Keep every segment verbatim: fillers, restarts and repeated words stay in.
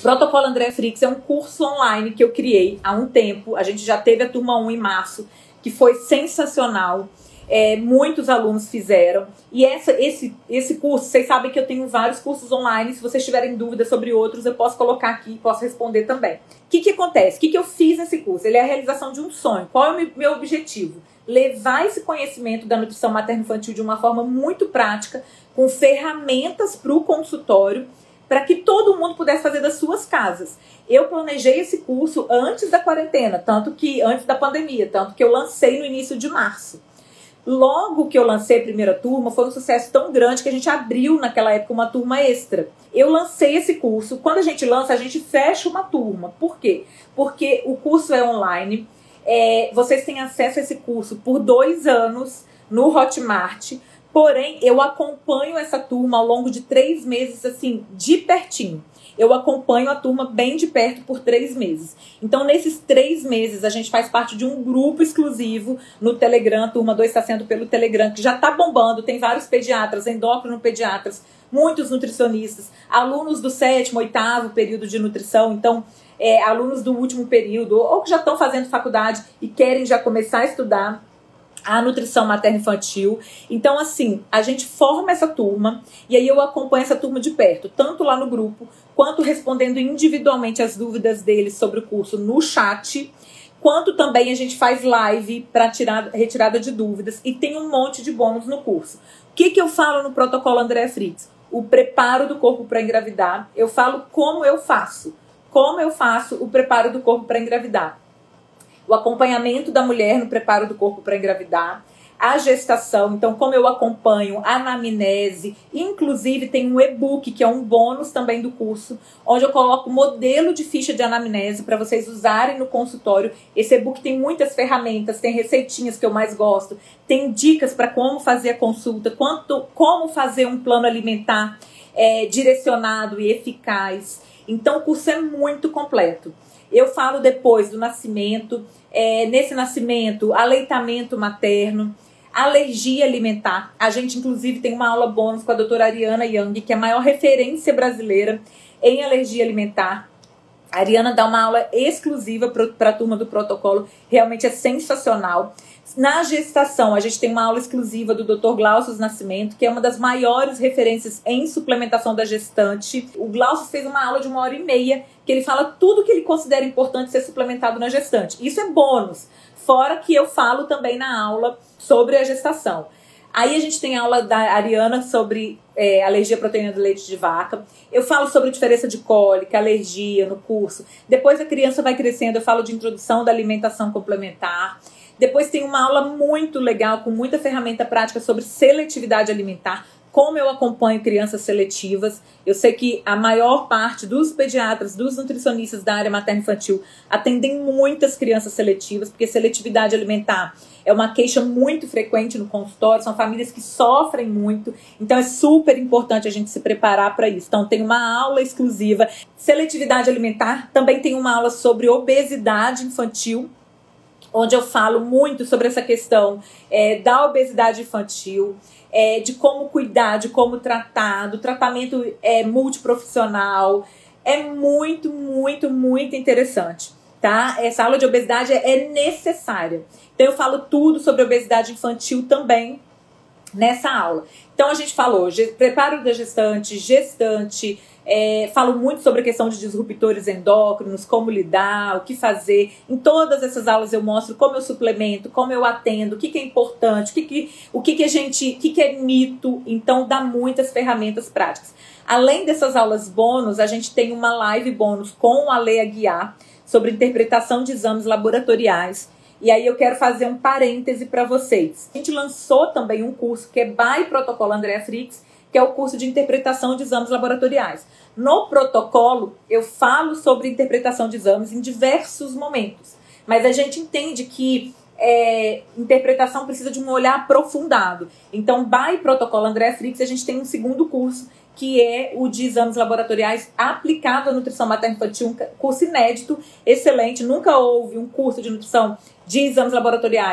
Protocolo Andréa Fricks é um curso online que eu criei há um tempo. A gente já teve a turma um em março, que foi sensacional. É, muitos alunos fizeram. E essa, esse, esse curso, vocês sabem que eu tenho vários cursos online. Se vocês tiverem dúvidas sobre outros, eu posso colocar aqui, posso responder também. O que, que acontece? O que, que eu fiz nesse curso? Ele é a realização de um sonho. Qual é o meu objetivo? Levar esse conhecimento da nutrição materno-infantil de uma forma muito prática, com ferramentas para o consultório, para que todo mundo pudesse fazer das suas casas. Eu planejei esse curso antes da quarentena, tanto que antes da pandemia, tanto que eu lancei no início de março. Logo que eu lancei a primeira turma, foi um sucesso tão grande que a gente abriu naquela época uma turma extra. Eu lancei esse curso. Quando a gente lança, a gente fecha uma turma. Por quê? Porque o curso é online. É, vocês têm acesso a esse curso por dois anos no Hotmart. Porém, eu acompanho essa turma ao longo de três meses, assim, de pertinho. Eu acompanho a turma bem de perto por três meses. Então, nesses três meses, a gente faz parte de um grupo exclusivo no Telegram. A turma dois está sendo pelo Telegram, que já está bombando. Tem vários pediatras, endócrino-pediatras, muitos nutricionistas, alunos do sétimo, oitavo período de nutrição. Então, é, alunos do último período, ou que já estão fazendo faculdade e querem já começar a estudar a nutrição materno-infantil. Então, assim, a gente forma essa turma e aí eu acompanho essa turma de perto, tanto lá no grupo, quanto respondendo individualmente as dúvidas deles sobre o curso no chat, quanto também a gente faz live para retirada de dúvidas e tem um monte de bônus no curso. O que, que eu falo no protocolo Andréa Fricks? O preparo do corpo para engravidar. Eu falo como eu faço. Como eu faço o preparo do corpo para engravidar. O acompanhamento da mulher no preparo do corpo para engravidar, a gestação, então como eu acompanho a anamnese, inclusive tem um e-book que é um bônus também do curso, onde eu coloco modelo de ficha de anamnese para vocês usarem no consultório. Esse e-book tem muitas ferramentas, tem receitinhas que eu mais gosto, tem dicas para como fazer a consulta, quanto, como fazer um plano alimentar é, direcionado e eficaz. Então o curso é muito completo. Eu falo depois do nascimento, é, nesse nascimento, aleitamento materno, alergia alimentar. A gente, inclusive, tem uma aula bônus com a doutora Ariana Young, que é a maior referência brasileira em alergia alimentar. A Ariana dá uma aula exclusiva para a turma do protocolo, realmente é sensacional. Na gestação, a gente tem uma aula exclusiva do doutor Glaucio Nascimento, que é uma das maiores referências em suplementação da gestante. O Glaucio fez uma aula de uma hora e meia, que ele fala tudo que ele considera importante ser suplementado na gestante. Isso é bônus, fora que eu falo também na aula sobre a gestação. Aí a gente tem a aula da Ariana sobre é, alergia à proteína do leite de vaca. Eu falo sobre a diferença de cólica, alergia no curso. Depois a criança vai crescendo, eu falo de introdução da alimentação complementar. Depois tem uma aula muito legal, com muita ferramenta prática sobre seletividade alimentar, como eu acompanho crianças seletivas. Eu sei que a maior parte dos pediatras, dos nutricionistas da área materno-infantil atendem muitas crianças seletivas, porque seletividade alimentar é uma queixa muito frequente no consultório, são famílias que sofrem muito, então é super importante a gente se preparar para isso. Então tem uma aula exclusiva. Seletividade alimentar, também tem uma aula sobre obesidade infantil, onde eu falo muito sobre essa questão é, da obesidade infantil, é, de como cuidar, de como tratar, do tratamento é, multiprofissional. É muito, muito, muito interessante, tá? Essa aula de obesidade é necessária. Então eu falo tudo sobre obesidade infantil também nessa aula. Então a gente falou preparo da gestante, gestante, É, falo muito sobre a questão de disruptores endócrinos, como lidar, o que fazer. Em todas essas aulas eu mostro como eu suplemento, como eu atendo, o que, que é importante, o, que, que, o que, que a gente, o que, que é mito. Então dá muitas ferramentas práticas. Além dessas aulas bônus, a gente tem uma live bônus com a Lea Guiar sobre interpretação de exames laboratoriais. E aí eu quero fazer um parêntese para vocês. A gente lançou também um curso que é by Protocolo Andréa Fricks, que é o curso de interpretação de exames laboratoriais. No protocolo, eu falo sobre interpretação de exames em diversos momentos, mas a gente entende que é, interpretação precisa de um olhar aprofundado. Então, by Protocolo Andréa Fricks, a gente tem um segundo curso, que é o de exames laboratoriais aplicado à nutrição materno-infantil, um curso inédito, excelente. Nunca houve um curso de nutrição de exames laboratoriais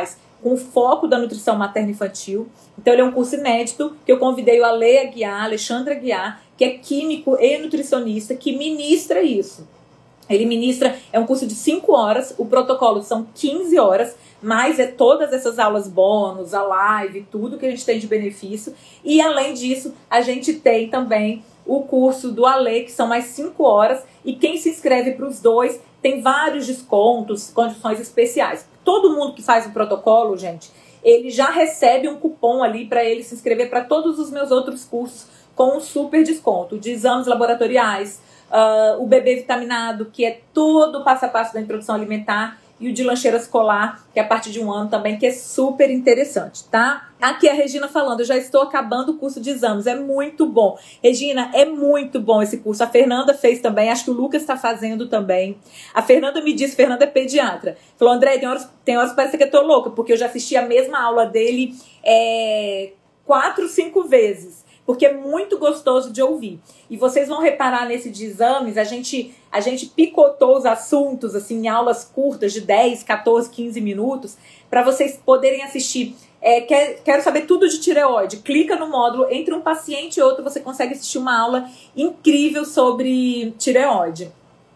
com foco da nutrição materno-infantil. Então ele é um curso inédito que eu convidei o Ale Aguiar, Alexandre Aguiar, que é químico e nutricionista, que ministra isso. Ele ministra, é um curso de cinco horas, o protocolo são quinze horas, mas é todas essas aulas bônus, a live, tudo que a gente tem de benefício. E além disso, a gente tem também o curso do Ale, que são mais cinco horas, e quem se inscreve para os dois tem vários descontos, condições especiais. Todo mundo que faz o protocolo, gente, ele já recebe um cupom ali para ele se inscrever para todos os meus outros cursos com um super desconto, de exames laboratoriais, uh, o bebê vitaminado, que é todo o passo a passo da introdução alimentar, e o de lancheira escolar, que é a partir de um ano também, que é super interessante, tá? Aqui a Regina falando, eu já estou acabando o curso de exames, é muito bom. Regina, é muito bom esse curso. A Fernanda fez também, acho que o Lucas está fazendo também. A Fernanda me disse, Fernanda é pediatra, falou, André, tem horas, tem horas que parece que eu tô louca, porque eu já assisti a mesma aula dele é, quatro, cinco vezes. Porque é muito gostoso de ouvir. E vocês vão reparar nesse de exames, a gente, a gente picotou os assuntos assim, em aulas curtas de dez, quatorze, quinze minutos, para vocês poderem assistir. É, quer, quero saber tudo de tireoide. Clica no módulo, entre um paciente e outro, você consegue assistir uma aula incrível sobre tireoide.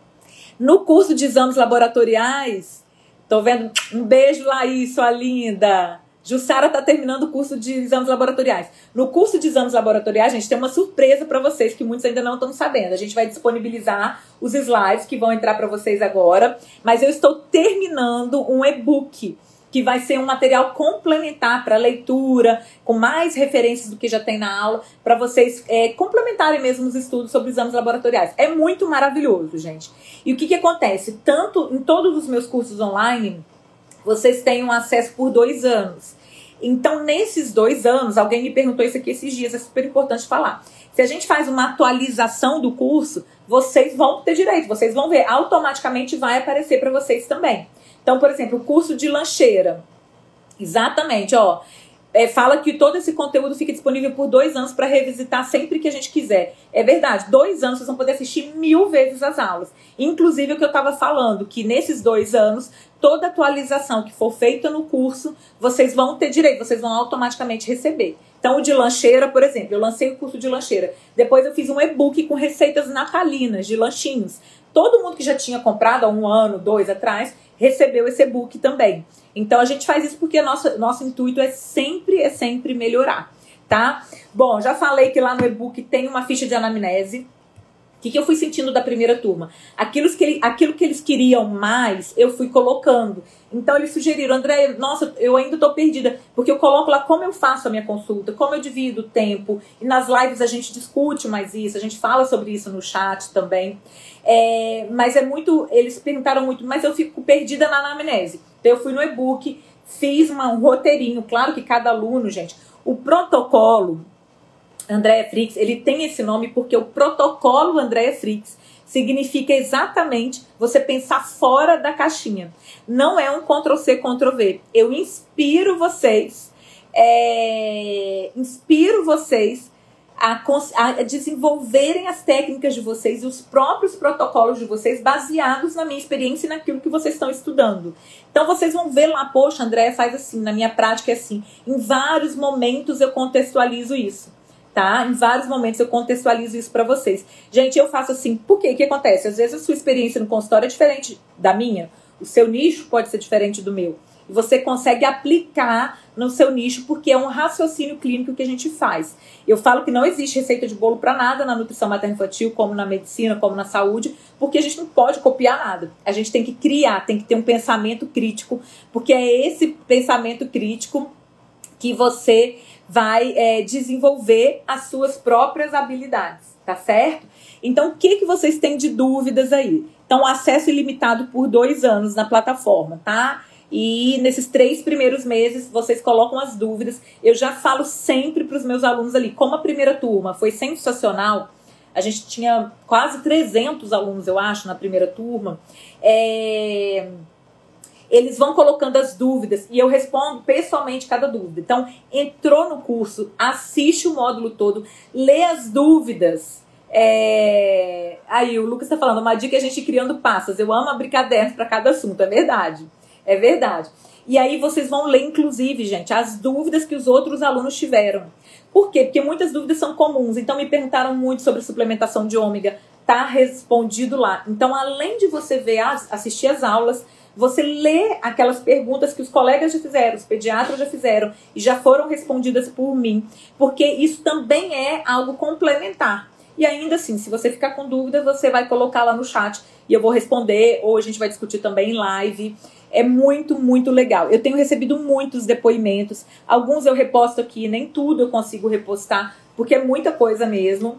No curso de exames laboratoriais, tô vendo, um beijo, Laís, sua linda. Jussara está terminando o curso de exames laboratoriais. No curso de exames laboratoriais, a gente tem uma surpresa para vocês, que muitos ainda não estão sabendo. A gente vai disponibilizar os slides que vão entrar para vocês agora, mas eu estou terminando um e-book, que vai ser um material complementar para leitura, com mais referências do que já tem na aula, para vocês é, complementarem mesmo os estudos sobre exames laboratoriais. É muito maravilhoso, gente. E o que, que acontece? Tanto em todos os meus cursos online, vocês têm um acesso por dois anos. Então, nesses dois anos, alguém me perguntou isso aqui esses dias, é super importante falar. Se a gente faz uma atualização do curso, vocês vão ter direito, vocês vão ver, automaticamente vai aparecer para vocês também. Então, por exemplo, o curso de lancheira, exatamente, ó, é, fala que todo esse conteúdo fica disponível por dois anos para revisitar sempre que a gente quiser. É verdade, dois anos vocês vão poder assistir mil vezes as aulas. Inclusive o que eu estava falando, que nesses dois anos, toda atualização que for feita no curso, vocês vão ter direito, vocês vão automaticamente receber. Então o de lancheira, por exemplo, eu lancei o curso de lancheira. Depois eu fiz um e-book com receitas natalinas de lanchinhos. Todo mundo que já tinha comprado há um ano, dois atrás, recebeu esse e-book também. Então a gente faz isso porque nosso, nosso intuito é sempre, é sempre melhorar, tá? Bom, já falei que lá no e-book tem uma ficha de anamnese. O que, que eu fui sentindo da primeira turma? Aquilo que, ele, aquilo que eles queriam mais, eu fui colocando. Então eles sugeriram, André, nossa, eu ainda tô perdida, porque eu coloco lá como eu faço a minha consulta, como eu divido o tempo, e nas lives a gente discute mais isso, a gente fala sobre isso no chat também. É, mas é muito, eles perguntaram muito, mas eu fico perdida na anamnese. Então eu fui no e-book, fiz uma, um roteirinho, claro que cada aluno, gente, o protocolo Andréa Fricks, ele tem esse nome porque o protocolo Andréa Fricks significa exatamente você pensar fora da caixinha. Não é um control C, control V. Eu inspiro vocês, é, inspiro vocês a, a desenvolverem as técnicas de vocês e os próprios protocolos de vocês baseados na minha experiência e naquilo que vocês estão estudando. Então vocês vão ver lá, poxa, Andréa faz assim, na minha prática é assim. Em vários momentos eu contextualizo isso. Tá? Em vários momentos eu contextualizo isso para vocês. Gente, eu faço assim, por quê? O que acontece? Às vezes a sua experiência no consultório é diferente da minha, o seu nicho pode ser diferente do meu. E você consegue aplicar no seu nicho porque é um raciocínio clínico que a gente faz. Eu falo que não existe receita de bolo para nada na nutrição materno-infantil, como na medicina, como na saúde, porque a gente não pode copiar nada. A gente tem que criar, tem que ter um pensamento crítico, porque é esse pensamento crítico que você vai é, desenvolver as suas próprias habilidades, tá certo? Então, o que, que vocês têm de dúvidas aí? Então, acesso ilimitado por dois anos na plataforma, tá? E nesses três primeiros meses, vocês colocam as dúvidas. Eu já falo sempre para os meus alunos ali, como a primeira turma foi sensacional, a gente tinha quase trezentos alunos, eu acho, na primeira turma, é... eles vão colocando as dúvidas e eu respondo pessoalmente cada dúvida. Então, entrou no curso, assiste o módulo todo, lê as dúvidas. É... Aí, o Lucas está falando, uma dica é a gente criando pastas. Eu amo abrir cadernos para cada assunto, é verdade. É verdade. E aí vocês vão ler, inclusive, gente, as dúvidas que os outros alunos tiveram. Por quê? Porque muitas dúvidas são comuns. Então me perguntaram muito sobre suplementação de ômega. Tá respondido lá. Então, além de você ver, as, assistir as aulas, você lê aquelas perguntas que os colegas já fizeram, os pediatras já fizeram e já foram respondidas por mim. Porque isso também é algo complementar. E ainda assim, se você ficar com dúvida, você vai colocar lá no chat e eu vou responder, ou a gente vai discutir também em live. É muito, muito legal. Eu tenho recebido muitos depoimentos. Alguns eu reposto aqui, nem tudo eu consigo repostar, porque é muita coisa mesmo.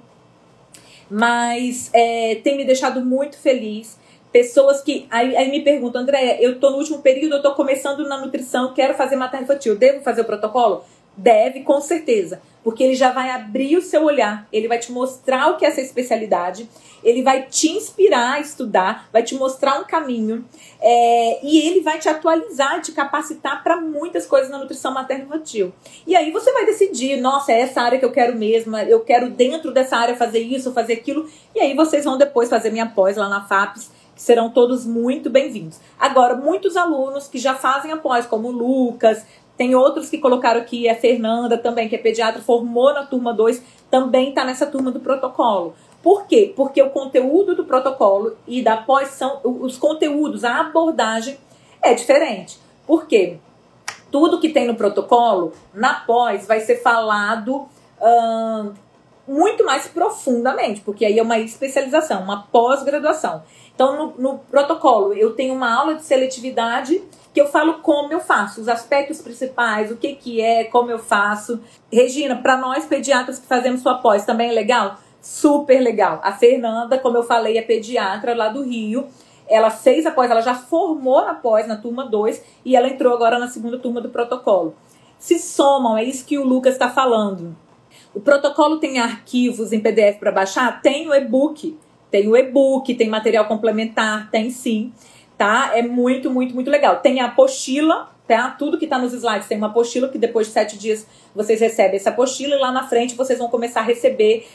Mas é, tem me deixado muito feliz. Pessoas que aí, aí me perguntam, Andréia, eu tô no último período, eu tô começando na nutrição, quero fazer materno-infantil, devo fazer o protocolo? Deve, com certeza, porque ele já vai abrir o seu olhar, ele vai te mostrar o que é essa especialidade, ele vai te inspirar a estudar, vai te mostrar um caminho, é, e ele vai te atualizar, te capacitar para muitas coisas na nutrição materno-infantil. E aí você vai decidir, nossa, é essa área que eu quero mesmo, eu quero dentro dessa área fazer isso, fazer aquilo, e aí vocês vão depois fazer minha pós lá na FAPES, que serão todos muito bem-vindos. Agora, muitos alunos que já fazem a pós, como o Lucas, tem outros que colocaram aqui, a Fernanda também, que é pediatra, formou na turma dois, também está nessa turma do protocolo. Por quê? Porque o conteúdo do protocolo e da pós são, os conteúdos, a abordagem é diferente. Por quê? Tudo que tem no protocolo, na pós, vai ser falado hum, muito mais profundamente, porque aí é uma especialização, uma pós-graduação. Então, no, no protocolo, eu tenho uma aula de seletividade que eu falo como eu faço, os aspectos principais, o que que é, como eu faço. Regina, para nós pediatras que fazemos sua pós, também é legal? Super legal. A Fernanda, como eu falei, é pediatra lá do Rio. Ela fez a pós, ela já formou na pós, na turma dois, e ela entrou agora na segunda turma do protocolo. Se somam, é isso que o Lucas está falando. O protocolo tem arquivos em P D F para baixar? Tem o e-book. Tem o e-book, tem material complementar, tem sim. Tá? É muito, muito, muito legal. Tem a apostila, tá? Tudo que tá nos slides tem uma apostila, que depois de sete dias vocês recebem essa apostila e lá na frente vocês vão começar a receber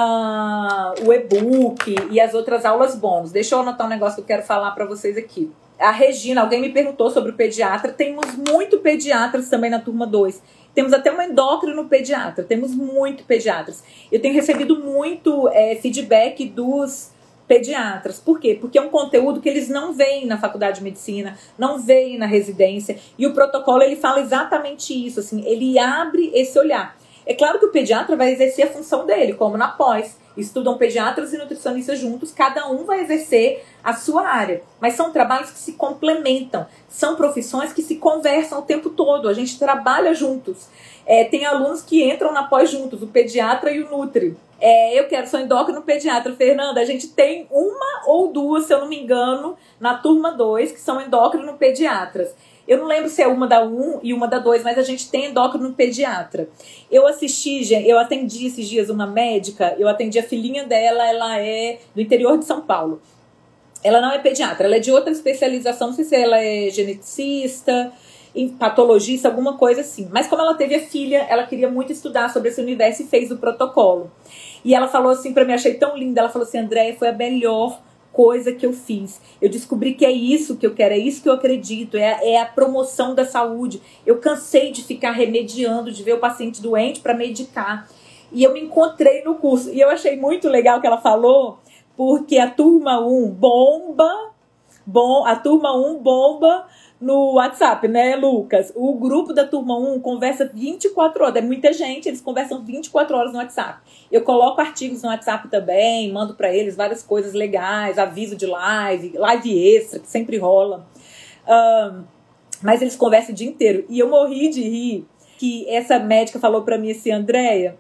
uh, o e-book e as outras aulas bônus. Deixa eu anotar um negócio que eu quero falar pra vocês aqui. A Regina, alguém me perguntou sobre o pediatra. Temos muito pediatras também na turma dois. Temos até um endócrino pediatra. Temos muito pediatras. Eu tenho recebido muito é, feedback dos pediatras. Por quê? Porque é um conteúdo que eles não veem na faculdade de medicina, não veem na residência, e o protocolo ele fala exatamente isso, assim, ele abre esse olhar. É claro que o pediatra vai exercer a função dele, como na pós. Estudam pediatras e nutricionistas juntos, cada um vai exercer a sua área. Mas são trabalhos que se complementam, são profissões que se conversam o tempo todo, a gente trabalha juntos. É, tem alunos que entram na pós juntos, o pediatra e o nutri. É, eu quero, sou endócrino pediatra, Fernanda, a gente tem uma ou duas, se eu não me engano, na turma dois, que são endócrino pediatras. Eu não lembro se é uma da um e uma da dois, mas a gente tem endócrino pediatra. Eu assisti, gente, eu atendi esses dias uma médica, eu atendi a filhinha dela, ela é do interior de São Paulo. Ela não é pediatra, ela é de outra especialização, não sei se ela é geneticista, patologista, alguma coisa assim. Mas como ela teve a filha, ela queria muito estudar sobre esse universo e fez o protocolo. E ela falou assim pra mim, achei tão linda, ela falou assim, Andréia, foi a melhor coisa que eu fiz. Eu descobri que é isso que eu quero, é isso que eu acredito, é, é a promoção da saúde. Eu cansei de ficar remediando, de ver o paciente doente para medicar. E eu me encontrei no curso. E eu achei muito legal o que ela falou, porque a turma um bomba, bom, a turma um bomba no WhatsApp, né, Lucas? O grupo da turma um conversa vinte e quatro horas, é muita gente, eles conversam vinte e quatro horas no WhatsApp. Eu coloco artigos no WhatsApp também, mando para eles várias coisas legais, aviso de live, live extra, que sempre rola. Um, mas eles conversam o dia inteiro. E eu morri de rir que essa médica falou para mim assim, Andréia,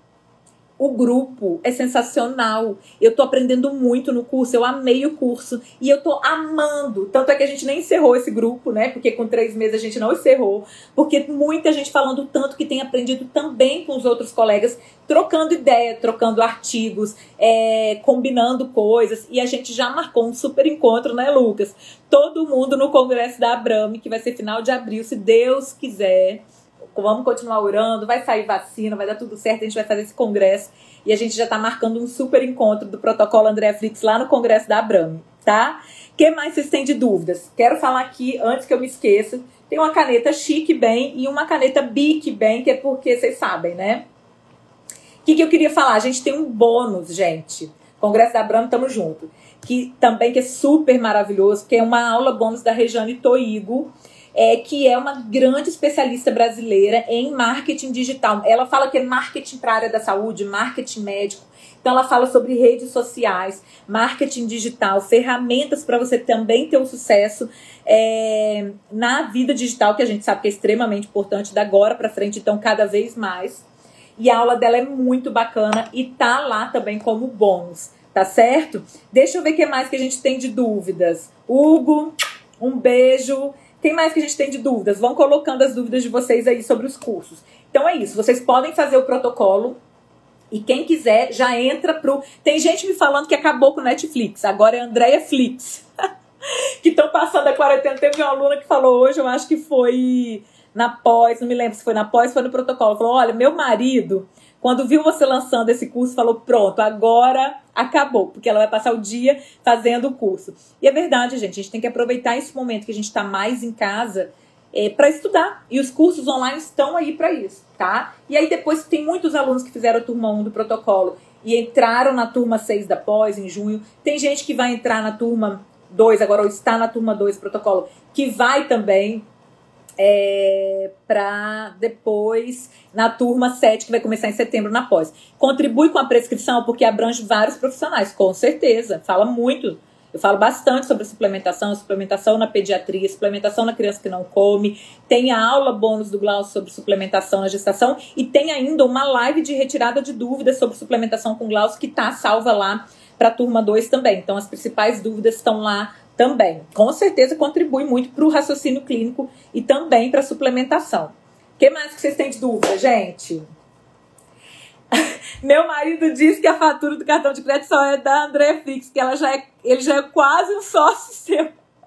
o grupo é sensacional, eu tô aprendendo muito no curso, eu amei o curso e eu tô amando, tanto é que a gente nem encerrou esse grupo, né, porque com três meses a gente não encerrou, porque muita gente falando tanto que tem aprendido também com os outros colegas, trocando ideia, trocando artigos, é, combinando coisas, e a gente já marcou um super encontro, né, Lucas? Todo mundo no Congresso da Abrame, que vai ser final de abril, se Deus quiser. Vamos continuar orando, vai sair vacina, vai dar tudo certo, a gente vai fazer esse congresso e a gente já tá marcando um super encontro do protocolo Andréa Fritz lá no Congresso da Abrame, tá? O que mais vocês têm de dúvidas? Quero falar aqui, antes que eu me esqueça, Tem uma caneta Chique Bem e uma caneta Bic Bem, que é porque vocês sabem, né? O que, que eu queria falar? A gente tem um bônus, gente. Congresso da Abramo, tamo junto. Que também que é super maravilhoso, que é uma aula bônus da Rejane Toigo, é, que é uma grande especialista brasileira em marketing digital. Ela fala que é marketing para a área da saúde, marketing médico. Então ela fala sobre redes sociais, marketing digital, ferramentas para você também ter um sucesso é, na vida digital, que a gente sabe que é extremamente importante da agora para frente, então cada vez mais. E a aula dela é muito bacana e tá lá também como bônus, tá certo? Deixa eu ver o que mais que a gente tem de dúvidas. Hugo, um beijo. Quem mais que a gente tem de dúvidas? Vão colocando as dúvidas de vocês aí sobre os cursos. Então é isso, vocês podem fazer o protocolo e quem quiser já entra pro... Tem gente me falando que acabou com o Netflix, agora é Andréia Flix. Que estão passando a quarentena. Teve uma aluna que falou hoje, eu acho que foi... na pós, não me lembro se foi na pós, foi no protocolo. Falou, olha, meu marido, quando viu você lançando esse curso, falou, pronto, agora acabou. Porque ela vai passar o dia fazendo o curso. E é verdade, gente, a gente tem que aproveitar esse momento que a gente está mais em casa é, para estudar. E os cursos online estão aí para isso, tá? E aí depois tem muitos alunos que fizeram a turma um do protocolo e entraram na turma seis da pós, em junho. Tem gente que vai entrar na turma dois agora, ou está na turma dois do protocolo, que vai também... É, para depois na turma sete, que vai começar em setembro na pós. Contribui com a prescrição porque abrange vários profissionais, com certeza, fala muito. Eu falo bastante sobre suplementação, suplementação na pediatria, suplementação na criança que não come. Tem a aula bônus do Glaucio sobre suplementação na gestação e tem ainda uma live de retirada de dúvidas sobre suplementação com Glaucio que tá salva lá para a turma dois também. Então as principais dúvidas estão lá também. Com certeza contribui muito para o raciocínio clínico e também para a suplementação. O que mais que vocês têm de dúvida, gente? Meu marido disse que a fatura do cartão de crédito só é da Andréia Flix, que ela já é, ele já é quase um sócio seu.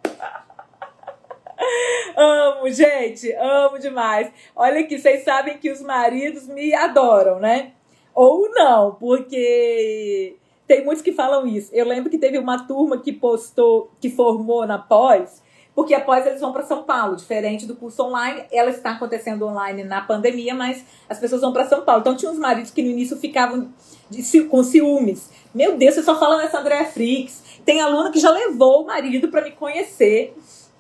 Amo, gente, amo demais. Olha aqui, vocês sabem que os maridos me adoram, né? Ou não, porque... Tem muitos que falam isso. Eu lembro que teve uma turma que postou, que formou na pós, porque a pós eles vão para São Paulo, diferente do curso online. Ela está acontecendo online na pandemia, mas as pessoas vão para São Paulo. Então tinha uns maridos que no início ficavam de, com ciúmes. Meu Deus, você só fala nessa Andréia Flix. Tem aluna que já levou o marido para me conhecer.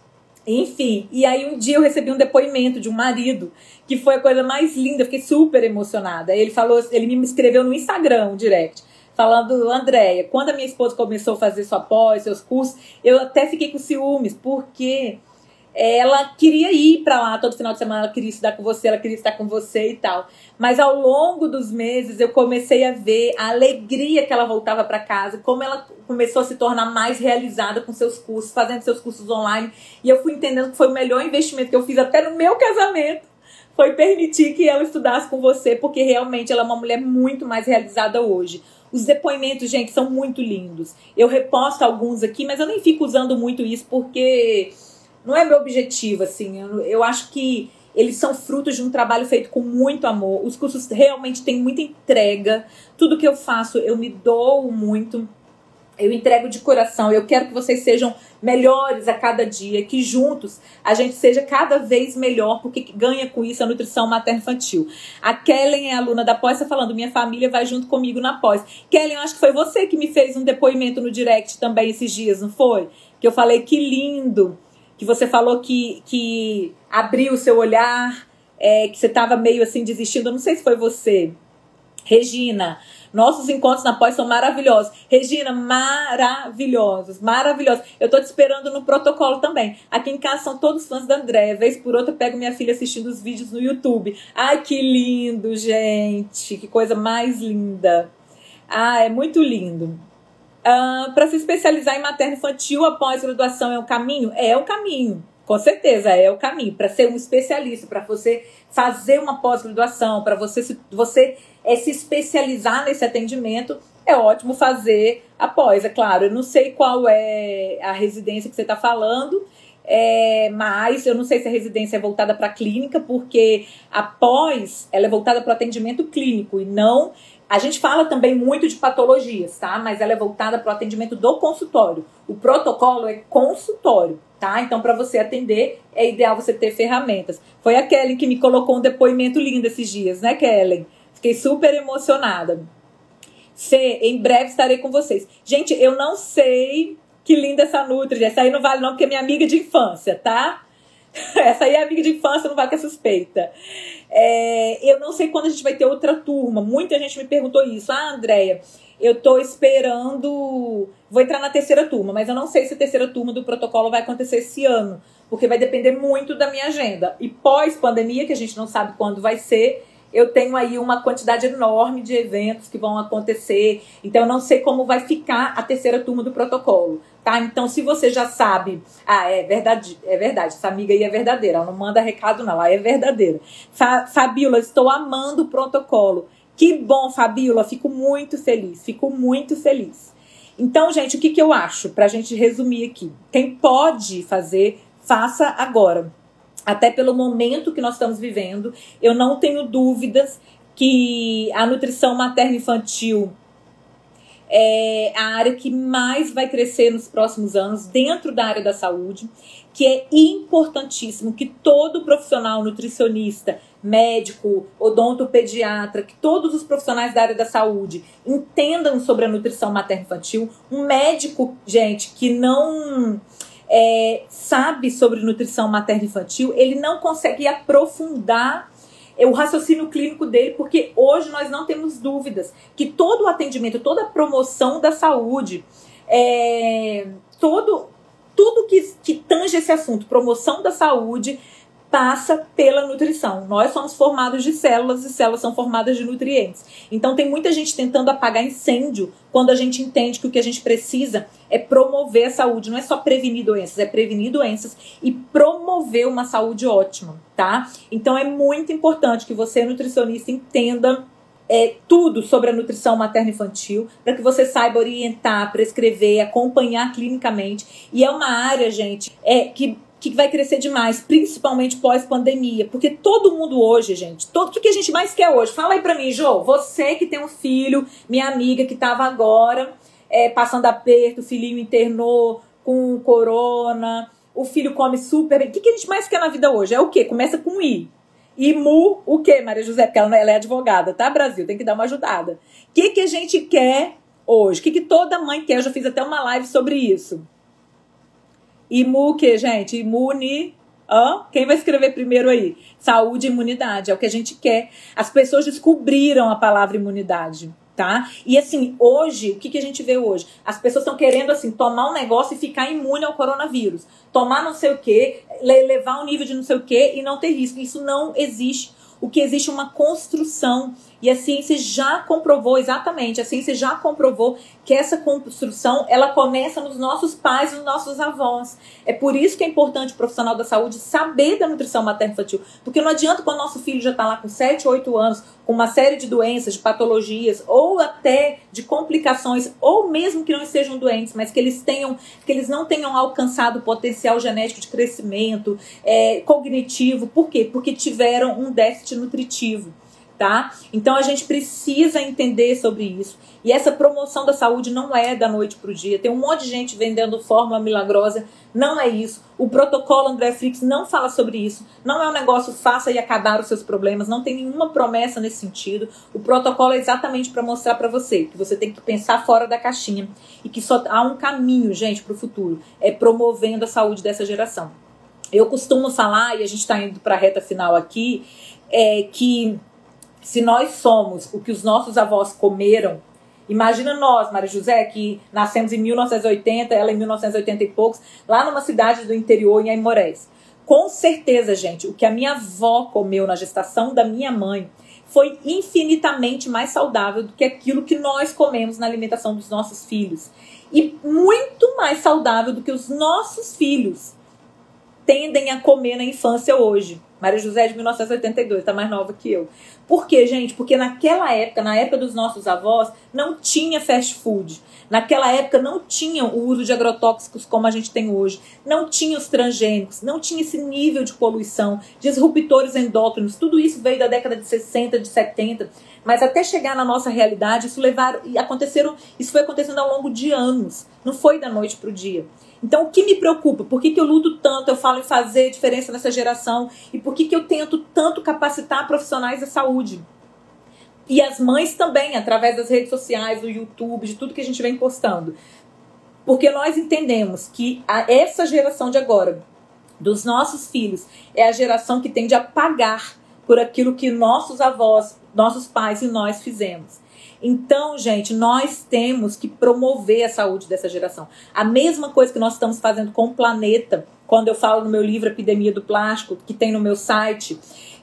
Enfim, e aí um dia eu recebi um depoimento de um marido, que foi a coisa mais linda, eu fiquei super emocionada. Ele falou, ele me escreveu no Instagram, um direct, falando, Andréia, quando a minha esposa começou a fazer sua pós, seus cursos, eu até fiquei com ciúmes, porque ela queria ir pra lá todo final de semana, ela queria estudar com você, ela queria estar com você e tal. Mas ao longo dos meses eu comecei a ver a alegria que ela voltava para casa, como ela começou a se tornar mais realizada com seus cursos, fazendo seus cursos online. E eu fui entendendo que foi o melhor investimento que eu fiz até no meu casamento, foi permitir que ela estudasse com você, porque realmente ela é uma mulher muito mais realizada hoje. Os depoimentos, gente, são muito lindos. Eu reposto alguns aqui, mas eu nem fico usando muito isso porque não é meu objetivo, assim. Eu, eu acho que eles são frutos de um trabalho feito com muito amor. Os cursos realmente têm muita entrega. Tudo que eu faço, eu me dou muito. Eu entrego de coração. Eu quero que vocês sejam melhores a cada dia, que juntos a gente seja cada vez melhor, porque ganha com isso a nutrição materno-infantil. A Kellen é aluna da pós, tá falando, minha família vai junto comigo na pós. Kellen, eu acho que foi você que me fez um depoimento no direct também esses dias, não foi? Que eu falei, que lindo, que você falou que, que abriu o seu olhar, é, que você estava meio assim desistindo, eu não sei se foi você. Regina, nossos encontros na pós são maravilhosos. Regina, maravilhosos, maravilhosos. Eu tô te esperando no protocolo também. Aqui em casa são todos fãs da Andréia. Vez por outra eu pego minha filha assistindo os vídeos no YouTube. Ai, que lindo, gente. Que coisa mais linda. Ah, é muito lindo. Ah, para se especializar em materno-infantil, a pós-graduação é o caminho? É o caminho. Com certeza, é o caminho. Para ser um especialista, para você fazer uma pós-graduação, para você, se, você é, se especializar nesse atendimento, é ótimo fazer a pós, é claro. Eu não sei qual é a residência que você está falando, é, mas eu não sei se a residência é voltada para a clínica, porque a pós ela é voltada para o atendimento clínico e não A gente fala também muito de patologias, tá? Mas ela é voltada para o atendimento do consultório. O protocolo é consultório, tá? Então, para você atender, é ideal você ter ferramentas. Foi a Kellen que me colocou um depoimento lindo esses dias, né, Kellen? Fiquei super emocionada. Fê, em breve estarei com vocês. Gente, eu não sei que linda essa Nutri. Essa aí não vale não, porque é minha amiga de infância, tá? Essa aí é amiga de infância, não vai que é suspeita. É, eu não sei quando a gente vai ter outra turma. Muita gente me perguntou isso. Ah, Andréia, eu tô esperando... Vou entrar na terceira turma, mas eu não sei se a terceira turma do protocolo vai acontecer esse ano, porque vai depender muito da minha agenda. E pós-pandemia, que a gente não sabe quando vai ser, eu tenho aí uma quantidade enorme de eventos que vão acontecer. Então, eu não sei como vai ficar a terceira turma do protocolo, tá? Então, se você já sabe... Ah, é verdade, é verdade. Essa amiga aí é verdadeira. Ela não manda recado, não. Ela é verdadeira. Fa Fabíola, estou amando o protocolo. Que bom, Fabíola. Fico muito feliz. Fico muito feliz. Então, gente, o que, que eu acho? Pra gente resumir aqui. Quem pode fazer, faça agora. Até pelo momento que nós estamos vivendo, eu não tenho dúvidas que a nutrição materno-infantil é a área que mais vai crescer nos próximos anos dentro da área da saúde, que é importantíssimo que todo profissional nutricionista, médico, odontopediatra, que todos os profissionais da área da saúde entendam sobre a nutrição materno-infantil. Um médico, gente, que não... É, sabe sobre nutrição materno-infantil, ele não consegue aprofundar o raciocínio clínico dele, porque hoje nós não temos dúvidas que todo o atendimento, toda a promoção da saúde, é, todo, tudo que, que tange esse assunto, promoção da saúde, passa pela nutrição. Nós somos formados de células e células são formadas de nutrientes. Então tem muita gente tentando apagar incêndio quando a gente entende que o que a gente precisa é promover a saúde. Não é só prevenir doenças, é prevenir doenças e promover uma saúde ótima, tá? Então é muito importante que você, nutricionista, entenda é, tudo sobre a nutrição materno-infantil, para que você saiba orientar, prescrever, acompanhar clinicamente. E é uma área, gente, é, que que vai crescer demais, principalmente pós-pandemia, porque todo mundo hoje, gente, todo, o que, que a gente mais quer hoje? Fala aí pra mim, Jô, você que tem um filho, minha amiga que tava agora é, passando aperto, o filhinho internou com corona, o filho come super bem, o que, que a gente mais quer na vida hoje? É o quê? Começa com I. Imu, o quê, Maria José? Porque ela, ela é advogada, tá, Brasil? Tem que dar uma ajudada. O que, que a gente quer hoje? O que, que toda mãe quer? Eu já fiz até uma live sobre isso. Imu, o que, gente? Imune... Hã? Quem vai escrever primeiro aí? Saúde e imunidade, é o que a gente quer. As pessoas descobriram a palavra imunidade, tá? E assim, hoje, o que, que a gente vê hoje? As pessoas estão querendo, assim, tomar um negócio e ficar imune ao coronavírus. Tomar não sei o quê, levar um nível de não sei o quê e não ter risco. Isso não existe. O que existe é uma construção. E a ciência já comprovou, exatamente, a ciência já comprovou que essa construção, ela começa nos nossos pais, nos nossos avós. É por isso que é importante o profissional da saúde saber da nutrição materno-infantil. Porque não adianta quando o nosso filho já está lá com sete, oito anos, com uma série de doenças, de patologias, ou até de complicações, ou mesmo que não estejam doentes, mas que eles tenham, que eles não tenham alcançado o potencial genético de crescimento, é, cognitivo. Por quê? Porque tiveram um déficit nutritivo. Tá? Então a gente precisa entender sobre isso. E essa promoção da saúde não é da noite para o dia. Tem um monte de gente vendendo fórmula milagrosa. Não é isso. O protocolo André Frix não fala sobre isso. Não é um negócio faça e acabar os seus problemas. Não tem nenhuma promessa nesse sentido. O protocolo é exatamente para mostrar para você que você tem que pensar fora da caixinha e que só há um caminho, gente, para o futuro. É promovendo a saúde dessa geração. Eu costumo falar, e a gente está indo para a reta final aqui, é que se nós somos o que os nossos avós comeram, imagina nós, Maria José, que nascemos em mil novecentos e oitenta, ela em mil novecentos e oitenta e poucos, lá numa cidade do interior, em Aimorés. Com certeza, gente, o que a minha avó comeu na gestação da minha mãe foi infinitamente mais saudável do que aquilo que nós comemos na alimentação dos nossos filhos. E muito mais saudável do que os nossos filhos tendem a comer na infância hoje. Maria José é de mil novecentos e oitenta e dois, tá mais nova que eu. Por quê, gente? Porque naquela época, na época dos nossos avós, não tinha fast food. Naquela época não tinha o uso de agrotóxicos como a gente tem hoje. Não tinha os transgênicos, não tinha esse nível de poluição, disruptores endócrinos. Tudo isso veio da década de sessenta, de setenta. Mas até chegar na nossa realidade, isso levaram, aconteceram, isso foi acontecendo ao longo de anos. Não foi da noite para o dia. Então, o que me preocupa? Por que que eu luto tanto? Eu falo em fazer diferença nessa geração. E por que que eu tento tanto capacitar profissionais da saúde? E as mães também, através das redes sociais, do YouTube, de tudo que a gente vem postando. Porque nós entendemos que a, essa geração de agora, dos nossos filhos, é a geração que tende a pagar por aquilo que nossos avós, nossos pais e nós fizemos. Então, gente, nós temos que promover a saúde dessa geração. A mesma coisa que nós estamos fazendo com o planeta, quando eu falo no meu livro Epidemia do Plástico, que tem no meu site,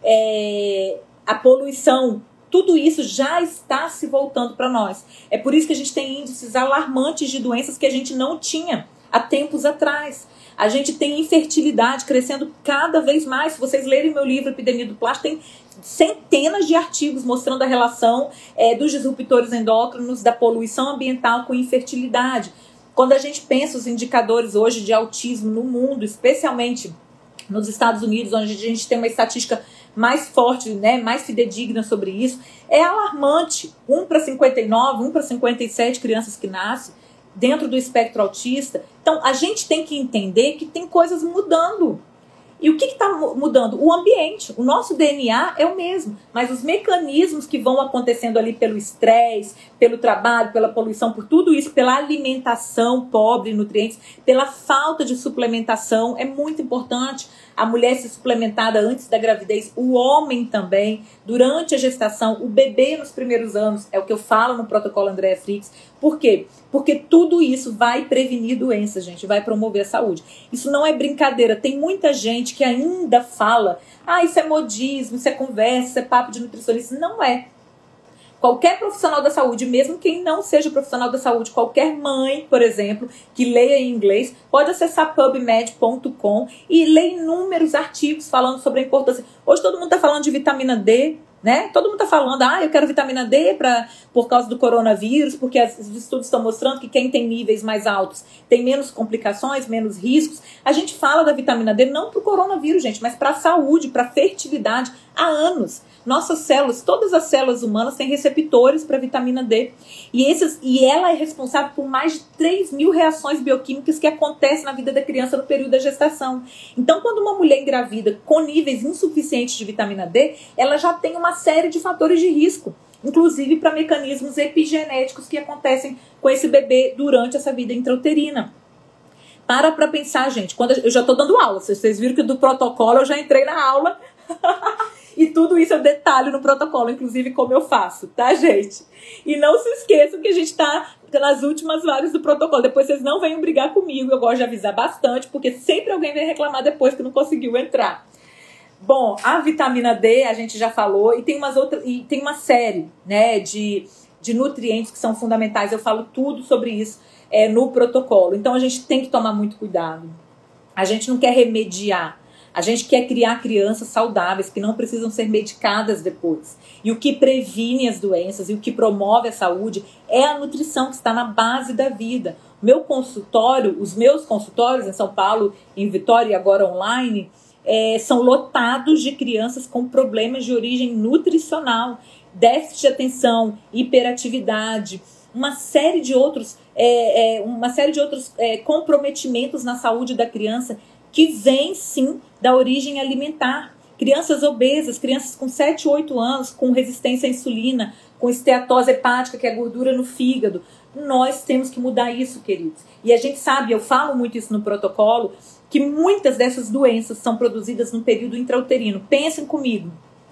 é, a poluição, tudo isso já está se voltando para nós. É por isso que a gente tem índices alarmantes de doenças que a gente não tinha há tempos atrás. A gente tem infertilidade crescendo cada vez mais. Se vocês lerem meu livro Epidemia do Plástico, tem centenas de artigos mostrando a relação é, dos disruptores endócrinos, da poluição ambiental com infertilidade. Quando a gente pensa os indicadores hoje de autismo no mundo, especialmente nos Estados Unidos, onde a gente tem uma estatística mais forte, né, mais fidedigna sobre isso, é alarmante. um para cinquenta e nove, um para cinquenta e sete crianças que nascem dentro do espectro autista. Então, a gente tem que entender que tem coisas mudando. E o que está mudando? O ambiente. O nosso D N A é o mesmo, mas os mecanismos que vão acontecendo ali pelo estresse, pelo trabalho, pela poluição, por tudo isso, pela alimentação pobre em nutrientes, pela falta de suplementação, é muito importante a mulher ser suplementada antes da gravidez, o homem também, durante a gestação, o bebê nos primeiros anos, é o que eu falo no protocolo Andréa Fricks. Por quê? Porque tudo isso vai prevenir doenças, gente, vai promover a saúde. Isso não é brincadeira, tem muita gente que ainda fala, ah, isso é modismo, isso é conversa, isso é papo de nutricionista. Não é. Qualquer profissional da saúde, mesmo quem não seja profissional da saúde, qualquer mãe, por exemplo, que leia em inglês, pode acessar pubmed ponto com e ler inúmeros artigos falando sobre a importância. Hoje todo mundo está falando de vitamina D, né? Todo mundo está falando, ah, eu quero vitamina D pra, por causa do coronavírus, porque as, os estudos estão mostrando que quem tem níveis mais altos tem menos complicações, menos riscos. A gente fala da vitamina D não para o coronavírus, gente, mas para a saúde, para a fertilidade, há anos. Nossas células, todas as células humanas têm receptores para vitamina D. E, esses, e ela é responsável por mais de três mil reações bioquímicas que acontecem na vida da criança no período da gestação. Então, quando uma mulher engravida com níveis insuficientes de vitamina D, ela já tem uma série de fatores de risco, inclusive para mecanismos epigenéticos que acontecem com esse bebê durante essa vida intrauterina. Para para pensar, gente, quando eu já estou dando aula, vocês viram que do protocolo eu já entrei na aula. E tudo isso eu detalho no protocolo, inclusive como eu faço, tá, gente? E não se esqueçam que a gente tá nas últimas vagas do protocolo. Depois vocês não venham brigar comigo, eu gosto de avisar bastante, porque sempre alguém vem reclamar depois que não conseguiu entrar. Bom, a vitamina D a gente já falou, e tem umas outras, e tem uma série, né, de, de nutrientes que são fundamentais. Eu falo tudo sobre isso é, no protocolo. Então a gente tem que tomar muito cuidado. A gente não quer remediar. A gente quer criar crianças saudáveis que não precisam ser medicadas depois. E o que previne as doenças e o que promove a saúde é a nutrição, que está na base da vida. Meu consultório, os meus consultórios em São Paulo, em Vitória e agora online, é, são lotados de crianças com problemas de origem nutricional, déficit de atenção, hiperatividade, uma série de outros, é, é, uma série de outros é, comprometimentos na saúde da criança que vem, sim, da origem alimentar. Crianças obesas, crianças com sete, oito anos, com resistência à insulina, com esteatose hepática, que é gordura no fígado. Nós temos que mudar isso, queridos. E a gente sabe, eu falo muito isso no protocolo, que muitas dessas doenças são produzidas no período intrauterino. Pensem comigo.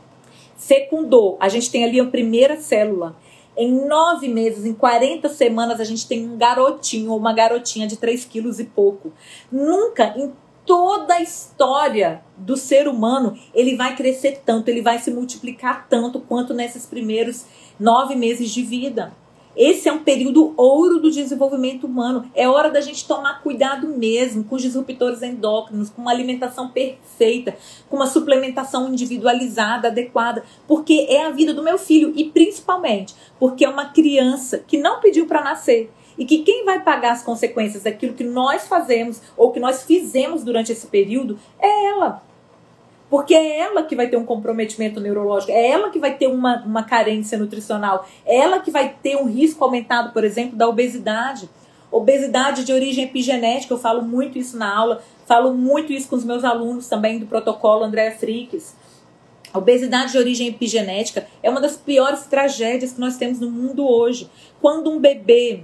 Fecundou, a gente tem ali a primeira célula. Em nove meses, em quarenta semanas, a gente tem um garotinho ou uma garotinha de três quilos e pouco. Nunca, em toda a história do ser humano, ele vai crescer tanto, ele vai se multiplicar tanto quanto nesses primeiros nove meses de vida. Esse é um período ouro do desenvolvimento humano. É hora da gente tomar cuidado mesmo com os disruptores endócrinos, com uma alimentação perfeita, com uma suplementação individualizada, adequada, porque é a vida do meu filho e principalmente porque é uma criança que não pediu para nascer. E que quem vai pagar as consequências daquilo que nós fazemos ou que nós fizemos durante esse período é ela. Porque é ela que vai ter um comprometimento neurológico, é ela que vai ter uma, uma carência nutricional, é ela que vai ter um risco aumentado, por exemplo, da obesidade. Obesidade de origem epigenética, eu falo muito isso na aula, falo muito isso com os meus alunos também do protocolo Andréa Fricks. A obesidade de origem epigenética é uma das piores tragédias que nós temos no mundo hoje. Quando um bebê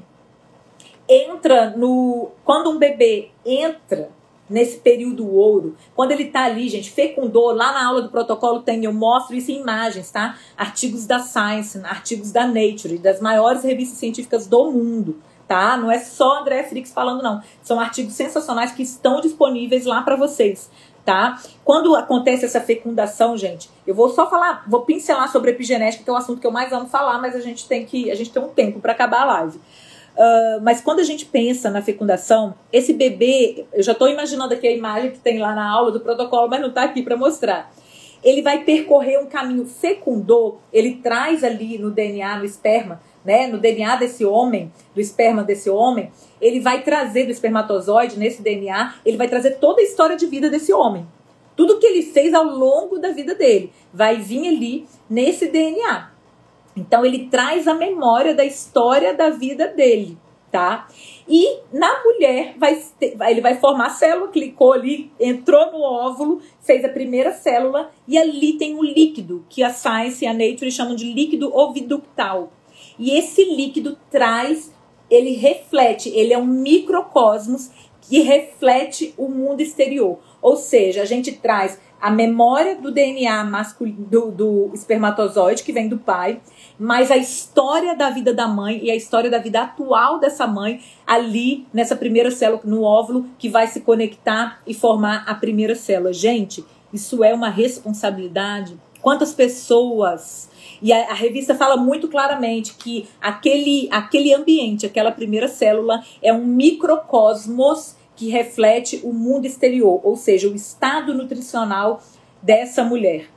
entra no... Quando um bebê entra nesse período ouro, quando ele tá ali, gente, fecundou, lá na aula do protocolo tem, eu mostro isso em imagens, tá? Artigos da Science, artigos da Nature, das maiores revistas científicas do mundo, tá? Não é só Andréa Fricks falando, não. São artigos sensacionais que estão disponíveis lá para vocês, tá? Quando acontece essa fecundação, gente, eu vou só falar, vou pincelar sobre epigenética, que é o assunto que eu mais amo falar, mas a gente tem que, a gente tem um tempo para acabar a live. Uh, mas quando a gente pensa na fecundação, esse bebê, eu já estou imaginando aqui a imagem que tem lá na aula do protocolo, mas não está aqui para mostrar. Ele vai percorrer um caminho, fecundou, ele traz ali no D N A, no esperma, né, no D N A desse homem, do esperma desse homem, ele vai trazer do espermatozoide, nesse D N A, ele vai trazer toda a história de vida desse homem. Tudo que ele fez ao longo da vida dele vai vir ali nesse D N A. Então, ele traz a memória da história da vida dele, tá? E na mulher, vai ter, ele vai formar a célula, clicou ali, entrou no óvulo, fez a primeira célula, e ali tem um líquido, que a Science e a Nature chamam de líquido oviductal. E esse líquido traz, ele reflete, ele é um microcosmos que reflete o mundo exterior. Ou seja, a gente traz a memória do D N A masculino, do, do espermatozoide, que vem do pai, mas a história da vida da mãe e a história da vida atual dessa mãe ali nessa primeira célula, no óvulo, que vai se conectar e formar a primeira célula. Gente, isso é uma responsabilidade. Quantas pessoas... E a, a revista fala muito claramente que aquele, aquele ambiente, aquela primeira célula é um microcosmos que reflete o mundo exterior, ou seja, o estado nutricional dessa mulher.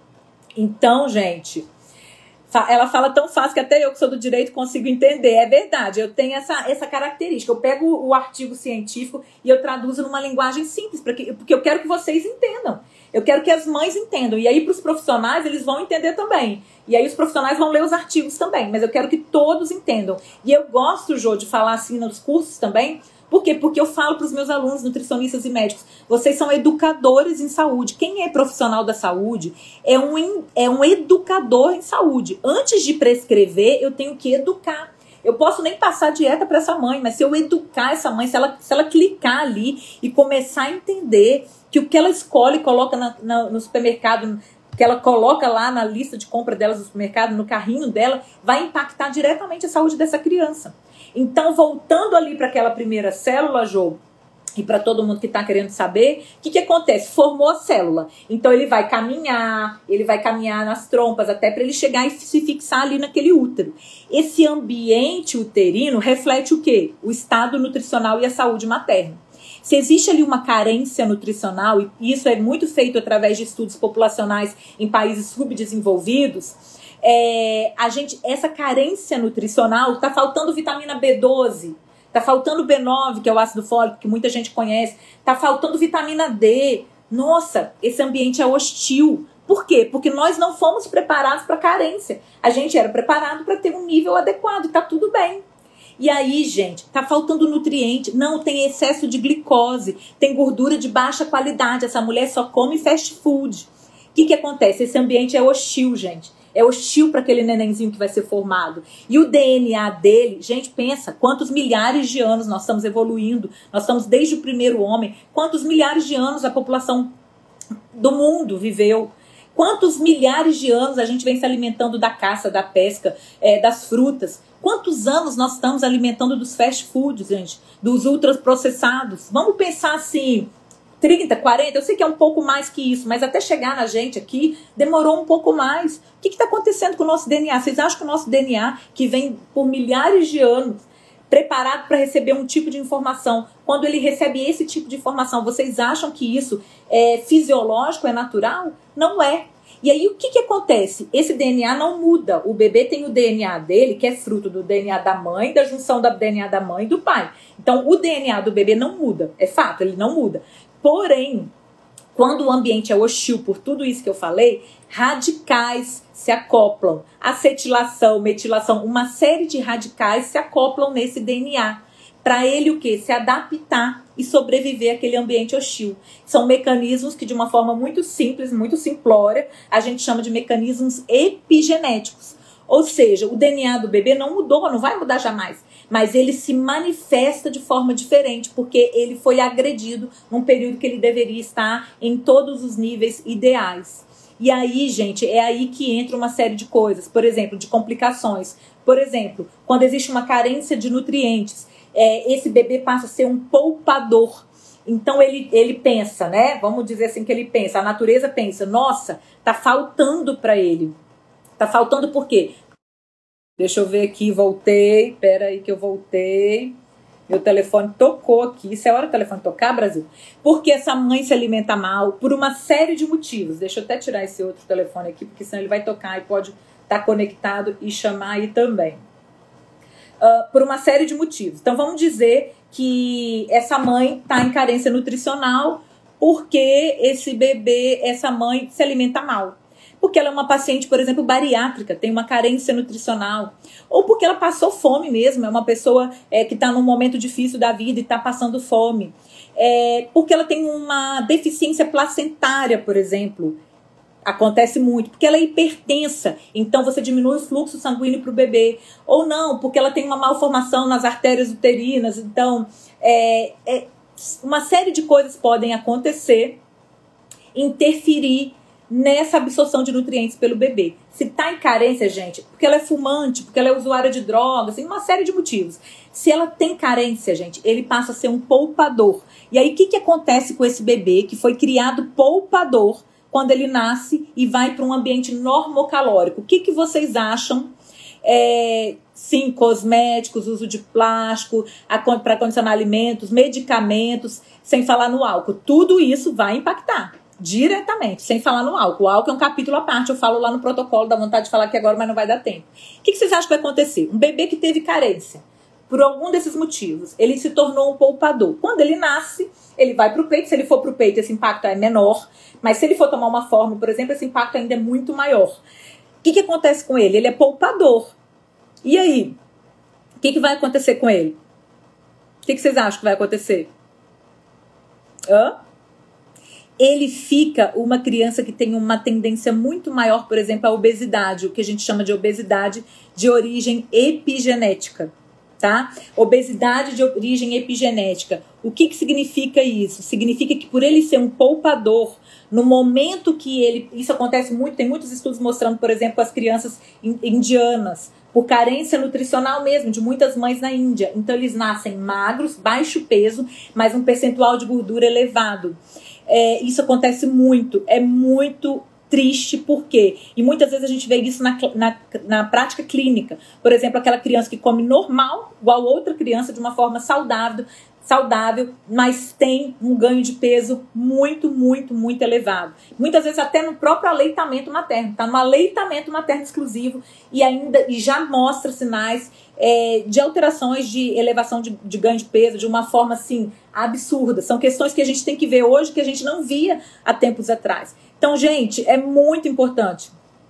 Então, gente, ela fala tão fácil que até eu que sou do direito consigo entender. É verdade, eu tenho essa, essa característica. Eu pego o artigo científico e eu traduzo numa linguagem simples, porque, porque eu quero que vocês entendam. Eu quero que as mães entendam. E aí, para os profissionais, eles vão entender também. E aí, os profissionais vão ler os artigos também. Mas eu quero que todos entendam. E eu gosto, Jô, de falar assim nos cursos também. Por quê? Porque eu falo para os meus alunos, nutricionistas e médicos, vocês são educadores em saúde. Quem é profissional da saúde é um, é um educador em saúde. Antes de prescrever, eu tenho que educar. Eu posso nem passar dieta para essa mãe, mas se eu educar essa mãe, se ela, se ela clicar ali e começar a entender que o que ela escolhe e coloca na, na, no supermercado, que ela coloca lá na lista de compra delas no supermercado, no carrinho dela, vai impactar diretamente a saúde dessa criança. Então, voltando ali para aquela primeira célula, Jô, e para todo mundo que está querendo saber, o que, que acontece? Formou a célula. Então, ele vai caminhar, ele vai caminhar nas trompas até para ele chegar e se fixar ali naquele útero. Esse ambiente uterino reflete o quê? O estado nutricional e a saúde materna. Se existe ali uma carência nutricional, e isso é muito feito através de estudos populacionais em países subdesenvolvidos, é, a gente, essa carência nutricional, está faltando vitamina B doze, está faltando B nove, que é o ácido fólico, que muita gente conhece, está faltando vitamina D. Nossa, esse ambiente é hostil. Por quê? Porque nós não fomos preparados para carência. A gente era preparado para ter um nível adequado, e está tudo bem. E aí, gente, tá faltando nutriente, não, tem excesso de glicose, tem gordura de baixa qualidade, essa mulher só come fast food. O que que acontece? Esse ambiente é hostil, gente. É hostil para aquele nenenzinho que vai ser formado. E o D N A dele, gente, pensa, quantos milhares de anos nós estamos evoluindo, nós estamos desde o primeiro homem, quantos milhares de anos a população do mundo viveu. Quantos milhares de anos a gente vem se alimentando da caça, da pesca, é, das frutas. Quantos anos nós estamos alimentando dos fast foods, gente? Dos ultraprocessados. Vamos pensar assim, trinta, quarenta, eu sei que é um pouco mais que isso, mas até chegar na gente aqui, demorou um pouco mais. O que está acontecendo com o nosso D N A? Vocês acham que o nosso D N A, que vem por milhares de anos, preparado para receber um tipo de informação, quando ele recebe esse tipo de informação, vocês acham que isso é fisiológico, é natural? Não é. E aí o que, que acontece? Esse D N A não muda. O bebê tem o D N A dele, que é fruto do D N A da mãe, da junção do D N A da mãe e do pai. Então o D N A do bebê não muda. É fato, ele não muda. Porém, Quando o ambiente é hostil por tudo isso que eu falei, radicais se acoplam. Acetilação, metilação, uma série de radicais se acoplam nesse D N A. Para ele o quê? Se adaptar e sobreviver àquele ambiente hostil. São mecanismos que, de uma forma muito simples, muito simplória, a gente chama de mecanismos epigenéticos. Ou seja, o D N A do bebê não mudou, não vai mudar jamais. Mas ele se manifesta de forma diferente, porque ele foi agredido num período que ele deveria estar em todos os níveis ideais. E aí, gente, é aí que entra uma série de coisas. Por exemplo, de complicações. Por exemplo, quando existe uma carência de nutrientes, é, esse bebê passa a ser um poupador. Então ele, ele pensa, né? Vamos dizer assim que ele pensa, a natureza pensa, nossa, tá faltando para ele. Tá faltando por quê? Deixa eu ver aqui, voltei. Pera aí que eu voltei. Meu telefone tocou aqui. Isso é hora do telefone tocar, Brasil? Porque essa mãe se alimenta mal por uma série de motivos. Deixa eu até tirar esse outro telefone aqui, porque senão ele vai tocar e pode estar conectado e chamar aí também. Uh, por uma série de motivos. Então vamos dizer que essa mãe está em carência nutricional porque esse bebê, essa mãe se alimenta mal. Porque ela é uma paciente, por exemplo, bariátrica, tem uma carência nutricional. Ou porque ela passou fome mesmo, é uma pessoa é, que está num momento difícil da vida e está passando fome. É, porque ela tem uma deficiência placentária, por exemplo. Acontece muito. Porque ela é hipertensa, então você diminui o fluxo sanguíneo para o bebê. Ou não, porque ela tem uma malformação nas artérias uterinas. Então, é, é, uma série de coisas podem acontecer, interferir nessa absorção de nutrientes pelo bebê. Se está em carência, gente, porque ela é fumante, porque ela é usuária de drogas, tem uma série de motivos. Se ela tem carência, gente, ele passa a ser um poupador. E aí, o que, que acontece com esse bebê que foi criado poupador quando ele nasce e vai para um ambiente normocalórico? O que, que vocês acham? É, sim, cosméticos, uso de plástico, para condicionar alimentos, medicamentos, sem falar no álcool. Tudo isso vai impactar diretamente, sem falar no álcool. O álcool é um capítulo à parte, eu falo lá no protocolo, dá vontade de falar aqui agora, mas não vai dar tempo. O que, que vocês acham que vai acontecer? Um bebê que teve carência, por algum desses motivos, ele se tornou um poupador. Quando ele nasce, ele vai para o peito. Se ele for para o peito, esse impacto é menor, mas se ele for tomar uma forma, por exemplo, esse impacto ainda é muito maior. O que, que acontece com ele? Ele é poupador. E aí? O que, que vai acontecer com ele? O que, que vocês acham que vai acontecer? Hã? Ele fica uma criança que tem uma tendência muito maior, por exemplo, à obesidade, o que a gente chama de obesidade de origem epigenética, tá? Obesidade de origem epigenética. O que, que significa isso? Significa que por ele ser um poupador, no momento que ele... Isso acontece muito, tem muitos estudos mostrando, por exemplo, as crianças indianas, por carência nutricional mesmo, de muitas mães na Índia. Então eles nascem magros, baixo peso, mas um percentual de gordura elevado. É, isso acontece muito, é muito triste, por quê? E muitas vezes a gente vê isso na, na, na prática clínica. Por exemplo, aquela criança que come normal, igual outra criança, de uma forma saudável, saudável, mas tem um ganho de peso muito, muito, muito elevado. Muitas vezes até no próprio aleitamento materno, está no aleitamento materno exclusivo e ainda e já mostra sinais é, de alterações de elevação de, de ganho de peso de uma forma assim absurda. São questões que a gente tem que ver hoje que a gente não via há tempos atrás. Então, gente, é muito importante,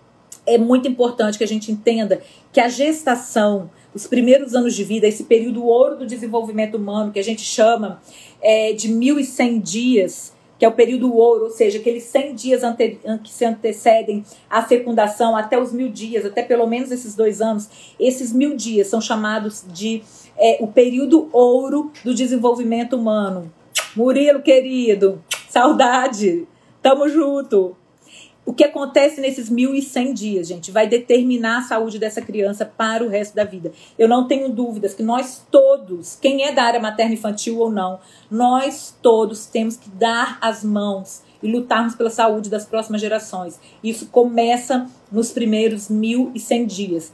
é muito importante que a gente entenda que a gestação, os primeiros anos de vida, esse período ouro do desenvolvimento humano, que a gente chama é, de mil e cem dias, que é o período ouro, ou seja, aqueles cem dias ante, que se antecedem à fecundação, até os mil dias, até pelo menos esses dois anos, esses mil dias são chamados de é, o período ouro do desenvolvimento humano. Murilo, querido, saudade, tamo junto. O que acontece nesses mil e cem dias, gente, vai determinar a saúde dessa criança para o resto da vida. Eu não tenho dúvidas que nós todos, quem é da área materno-infantil ou não, nós todos temos que dar as mãos e lutarmos pela saúde das próximas gerações. Isso começa nos primeiros mil e cem dias.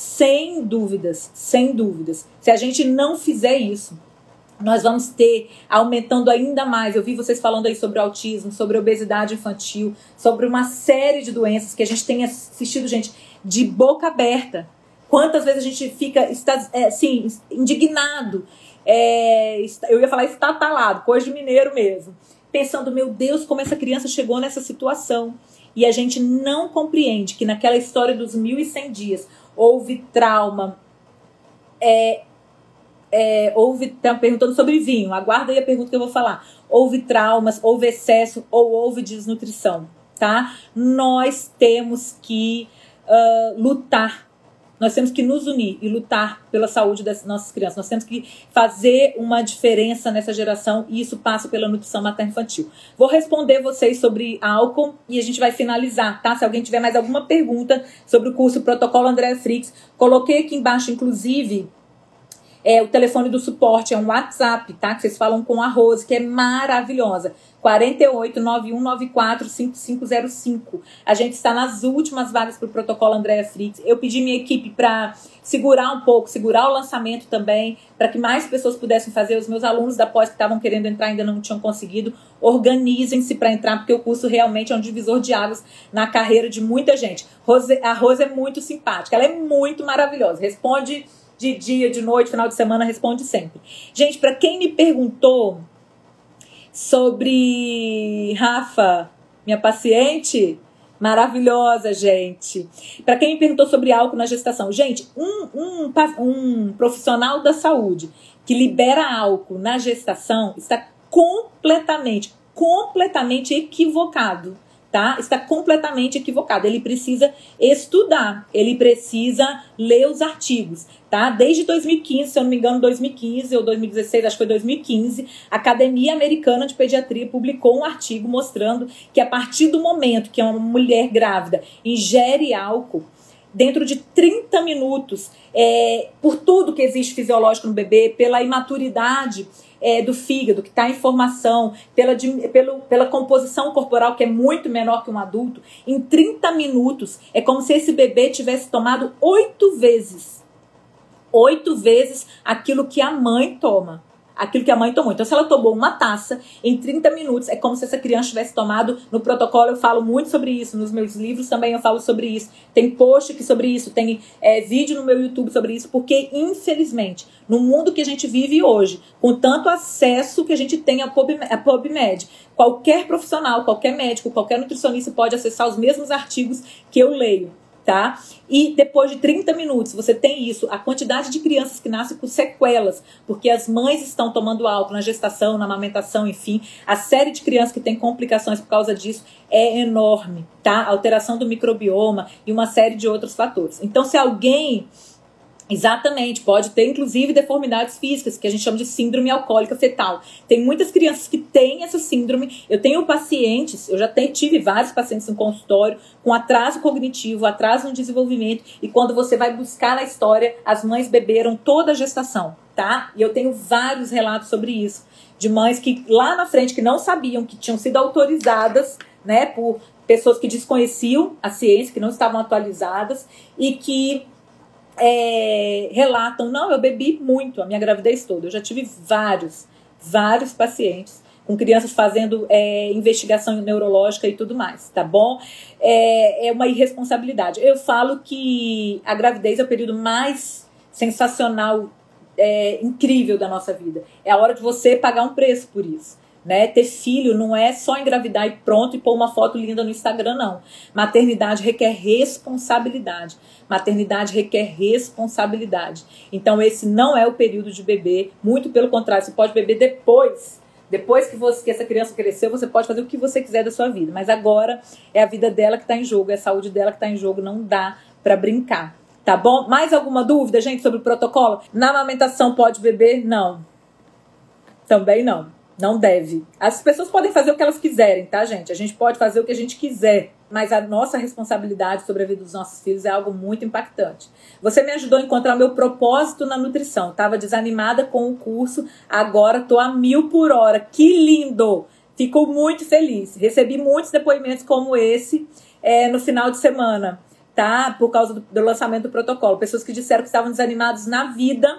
Sem dúvidas, sem dúvidas. Se a gente não fizer isso, nós vamos ter, aumentando ainda mais, eu vi vocês falando aí sobre autismo, sobre obesidade infantil, sobre uma série de doenças que a gente tem assistido, gente, de boca aberta. Quantas vezes a gente fica, está, é, assim, indignado, é, eu ia falar estatalado, coisa de mineiro mesmo, pensando, meu Deus, como essa criança chegou nessa situação. E a gente não compreende que naquela história dos mil e cem dias houve trauma, é, é, houve, estão perguntando sobre vinho, aguarda aí a pergunta que eu vou falar. Houve traumas, houve excesso ou houve desnutrição, tá? Nós temos que uh, lutar. Nós temos que nos unir e lutar pela saúde das nossas crianças. Nós temos que fazer uma diferença nessa geração e isso passa pela nutrição materno-infantil. Vou responder vocês sobre álcool e a gente vai finalizar, tá? Se alguém tiver mais alguma pergunta sobre o curso Protocolo Andréa Fricks, coloquei aqui embaixo, inclusive, é, o telefone do suporte, é um WhatsApp, tá? Que vocês falam com a Rose, que é maravilhosa. quatro oito nove um nove quatro cinco cinco zero cinco. A gente está nas últimas vagas para o Protocolo Andréa Fricks. Eu pedi minha equipe para segurar um pouco, segurar o lançamento também, para que mais pessoas pudessem fazer. Os meus alunos da pós que estavam querendo entrar ainda não tinham conseguido. Organizem-se para entrar, porque o curso realmente é um divisor de águas na carreira de muita gente. Rose, a Rose é muito simpática, ela é muito maravilhosa. Responde de dia, de noite, final de semana, responde sempre. Gente, para quem me perguntou sobre Rafa, minha paciente, maravilhosa, gente. Para quem me perguntou sobre álcool na gestação, gente, um, um, um profissional da saúde que libera álcool na gestação está completamente, completamente equivocado. Tá? Está completamente equivocado. Ele precisa estudar, ele precisa ler os artigos, tá? Desde dois mil e quinze, se eu não me engano, dois mil e quinze ou dois mil e dezesseis, acho que foi dois mil e quinze, a Academia Americana de Pediatria publicou um artigo mostrando que a partir do momento que uma mulher grávida ingere álcool, dentro de trinta minutos, é, por tudo que existe fisiológico no bebê, pela imaturidade é, do fígado, que está em formação, pela, pelo, pela composição corporal, que é muito menor que um adulto, em trinta minutos, é como se esse bebê tivesse tomado oito vezes, oito vezes aquilo que a mãe toma. Aquilo que a mãe tomou. Então, se ela tomou uma taça, em trinta minutos, é como se essa criança tivesse tomado. No protocolo eu falo muito sobre isso, nos meus livros também eu falo sobre isso. Tem post aqui sobre isso, tem é, vídeo no meu YouTube sobre isso, porque, infelizmente, no mundo que a gente vive hoje, com tanto acesso que a gente tem a PubMed, qualquer profissional, qualquer médico, qualquer nutricionista pode acessar os mesmos artigos que eu leio. Tá? E depois de trinta minutos você tem isso, a quantidade de crianças que nascem com sequelas, porque as mães estão tomando álcool na gestação, na amamentação, enfim, a série de crianças que tem complicações por causa disso é enorme, tá? Alteração do microbioma e uma série de outros fatores. Então, se alguém... Exatamente, pode ter inclusive deformidades físicas, que a gente chama de síndrome alcoólica fetal. Tem muitas crianças que têm essa síndrome. Eu tenho pacientes, eu já tive vários pacientes no consultório com atraso cognitivo, atraso no desenvolvimento, e quando você vai buscar na história, as mães beberam toda a gestação, tá? E eu tenho vários relatos sobre isso, de mães que lá na frente, que não sabiam, que tinham sido autorizadas, né, por pessoas que desconheciam a ciência, que não estavam atualizadas, e que É, relatam, não, eu bebi muito a minha gravidez toda. Eu já tive vários, vários pacientes com crianças fazendo é, investigação neurológica e tudo mais, tá bom? É, é uma irresponsabilidade. Eu falo que a gravidez é o período mais sensacional, é, incrível da nossa vida. É a hora de você pagar um preço por isso. Né? Ter filho não é só engravidar e pronto e pôr uma foto linda no Instagram, não. Maternidade requer responsabilidade. Maternidade requer responsabilidade. Então esse não é o período de beber, muito pelo contrário, você pode beber depois. Depois que, você, que essa criança cresceu, você pode fazer o que você quiser da sua vida. Mas agora é a vida dela que está em jogo, é a saúde dela que está em jogo, não dá para brincar. Tá bom? Mais alguma dúvida, gente, sobre o protocolo? Na amamentação pode beber? Não. Também não. Não deve. As pessoas podem fazer o que elas quiserem, tá, gente? A gente pode fazer o que a gente quiser, mas a nossa responsabilidade sobre a vida dos nossos filhos é algo muito impactante. Você me ajudou a encontrar o meu propósito na nutrição. Estava desanimada com o curso, agora estou a mil por hora. Que lindo! Fico muito feliz. Recebi muitos depoimentos como esse é, no final de semana, tá? Por causa do, do lançamento do protocolo. Pessoas que disseram que estavam desanimados na vida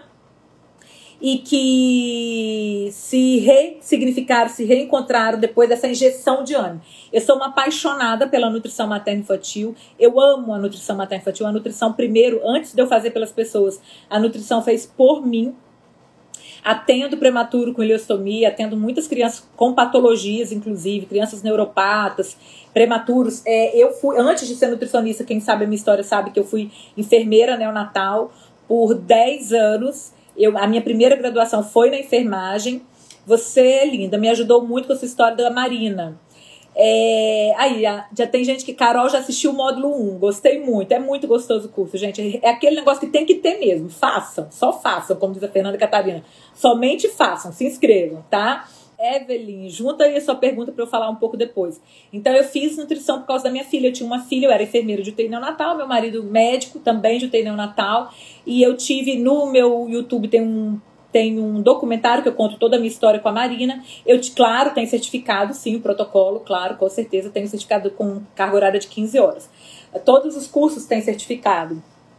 e que se ressignificaram, se reencontraram depois dessa injeção de ânimo. Eu sou uma apaixonada pela nutrição materno-infantil, eu amo a nutrição materno-infantil, a nutrição primeiro, antes de eu fazer pelas pessoas, a nutrição fez por mim. Atendo prematuro com ileostomia, atendo muitas crianças com patologias, inclusive, crianças neuropatas, prematuros. É, eu fui, antes de ser nutricionista, quem sabe a minha história sabe que eu fui enfermeira neonatal por dez anos. Eu, a minha primeira graduação foi na enfermagem. Você é linda, me ajudou muito com essa história da Marina. É, aí, já tem gente que, Carol, já assistiu o módulo um, gostei muito, é muito gostoso o curso, gente, é aquele negócio que tem que ter mesmo, façam, só façam, como diz a Fernanda Catarina, somente façam, se inscrevam, tá? Evelyn, junta aí a sua pergunta para eu falar um pouco depois. Então, eu fiz nutrição por causa da minha filha, eu tinha uma filha, eu era enfermeira de U T I neonatal, meu marido médico, também de U T I neonatal, e eu tive, no meu YouTube tem um Tem um documentário que eu conto toda a minha história com a Marina. Eu, claro, tenho certificado, sim, o protocolo, claro, com certeza. Tenho certificado com carga horária de quinze horas. Todos os cursos têm certificado.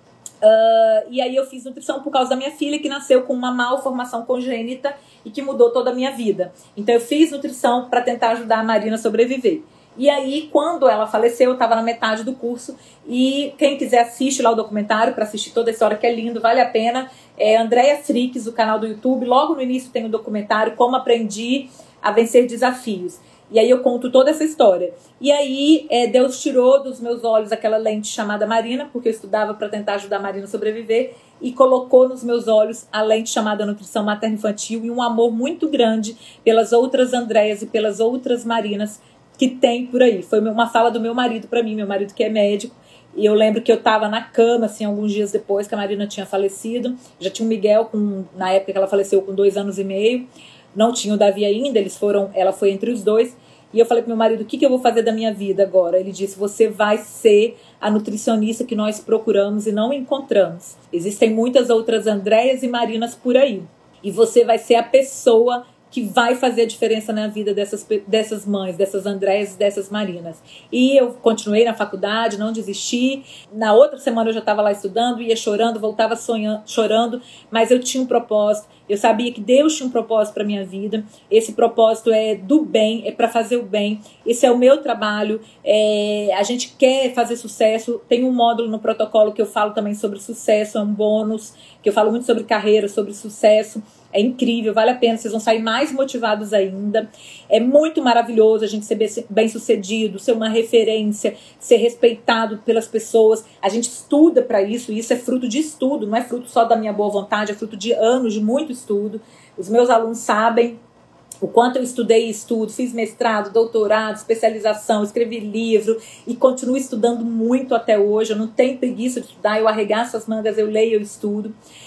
Uh, e aí eu fiz nutrição por causa da minha filha, que nasceu com uma malformação congênita e que mudou toda a minha vida. Então eu fiz nutrição para tentar ajudar a Marina a sobreviver. E aí, quando ela faleceu, eu estava na metade do curso. E quem quiser assiste lá o documentário para assistir toda a história, que é lindo, vale a pena. É Andréia Fricks, o canal do YouTube. Logo no início tem o documentário Como Aprendi a Vencer Desafios. E aí eu conto toda essa história. E aí é, Deus tirou dos meus olhos aquela lente chamada Marina, porque eu estudava para tentar ajudar a Marina a sobreviver, e colocou nos meus olhos a lente chamada Nutrição Materno-Infantil e um amor muito grande pelas outras Andréias e pelas outras Marinas que tem por aí. Foi uma fala do meu marido para mim, meu marido que é médico, e eu lembro que eu estava na cama, assim, alguns dias depois que a Marina tinha falecido, já tinha o Miguel, com, na época que ela faleceu, com dois anos e meio, não tinha o Davi ainda, eles foram, ela foi entre os dois, e eu falei pro meu marido, o que, que eu vou fazer da minha vida agora? Ele disse, você vai ser a nutricionista que nós procuramos e não encontramos. Existem muitas outras Andréias e Marinas por aí, e você vai ser a pessoa que vai fazer a diferença na vida dessas, dessas mães, dessas Andréias e dessas Marinas. E eu continuei na faculdade, não desisti. Na outra semana eu já estava lá estudando, ia chorando, voltava sonhando, chorando, mas eu tinha um propósito. Eu sabia que Deus tinha um propósito para minha vida. Esse propósito é do bem, é para fazer o bem. Esse é o meu trabalho. É, a gente quer fazer sucesso. Tem um módulo no protocolo que eu falo também sobre sucesso, é um bônus, que eu falo muito sobre carreira, sobre sucesso. É incrível, vale a pena, vocês vão sair mais motivados ainda. É muito maravilhoso a gente ser bem sucedido, ser uma referência, ser respeitado pelas pessoas. A gente estuda para isso, e isso é fruto de estudo, não é fruto só da minha boa vontade, é fruto de anos de muito estudo. Os meus alunos sabem o quanto eu estudei e estudo, fiz mestrado, doutorado, especialização, escrevi livro e continuo estudando muito até hoje. Eu não tenho preguiça de estudar, eu arregaço as mangas, eu leio, eu estudo.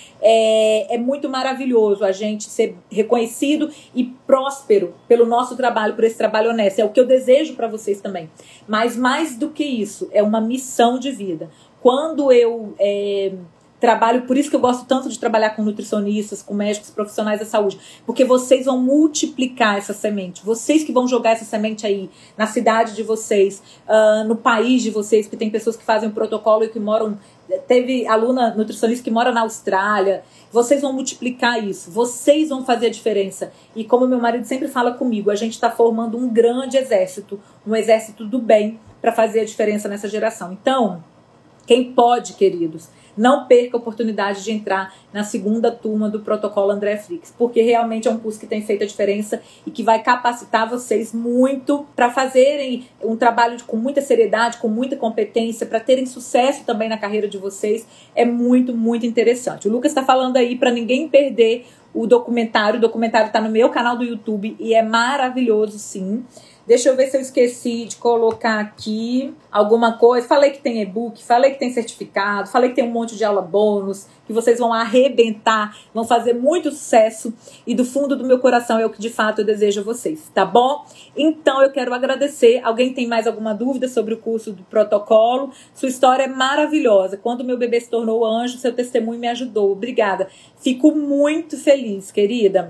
É, é muito maravilhoso a gente ser reconhecido e próspero pelo nosso trabalho, por esse trabalho honesto. É o que eu desejo para vocês também. Mas mais do que isso, é uma missão de vida. Quando eu é, trabalho, por isso que eu gosto tanto de trabalhar com nutricionistas, com médicos profissionais da saúde, porque vocês vão multiplicar essa semente. Vocês que vão jogar essa semente aí, na cidade de vocês, uh, no país de vocês, que tem pessoas que fazem o protocolo e que moram... Teve aluna nutricionista que mora na Austrália. Vocês vão multiplicar isso. Vocês vão fazer a diferença. E como meu marido sempre fala comigo, a gente está formando um grande exército. Um exército do bem para fazer a diferença nessa geração. Então, quem pode, queridos, não perca a oportunidade de entrar na segunda turma do Protocolo Andréia Fricks, porque realmente é um curso que tem feito a diferença e que vai capacitar vocês muito para fazerem um trabalho com muita seriedade, com muita competência, para terem sucesso também na carreira de vocês. É muito, muito interessante. O Lucas está falando aí para ninguém perder o documentário. O documentário está no meu canal do YouTube e é maravilhoso, sim. Deixa eu ver se eu esqueci de colocar aqui alguma coisa. Falei que tem e-book, falei que tem certificado, falei que tem um monte de aula bônus, que vocês vão arrebentar, vão fazer muito sucesso. E do fundo do meu coração é o que de fato eu desejo a vocês, tá bom? Então eu quero agradecer. Alguém tem mais alguma dúvida sobre o curso do protocolo? Sua história é maravilhosa. Quando meu bebê se tornou anjo, seu testemunho me ajudou. Obrigada. Fico muito feliz, querida.